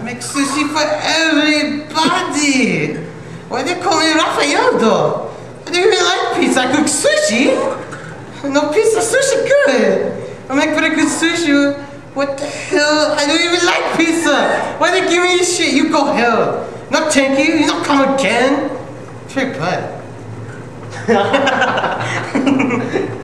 make sushi for everybody. Why do you call me Raphael though? I don't even like pizza. I cook sushi. No pizza, sushi good. I make pretty good sushi. What the hell? I don't even like pizza. Why they give me this shit? You go hell. Not thank you. You don't come again. Trick butt.